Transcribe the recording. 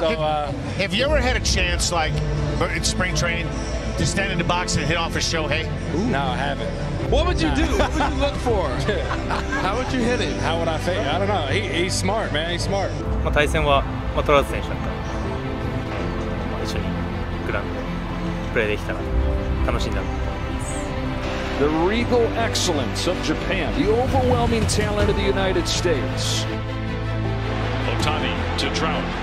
So, have you ever had a chance, like in spring training, to stand in the box and hit off a Shohei? No, I haven't. What would you do? What would you look for? How would you hit it? How would I fake? I don't know. He's smart, man. He's smart. 対戦はトラウト選手だったら一緒にグラウンドでプレーできたら楽しいんだろうと思います。 The regal excellence of Japan, the overwhelming talent of the United States. Ohtani to Trout.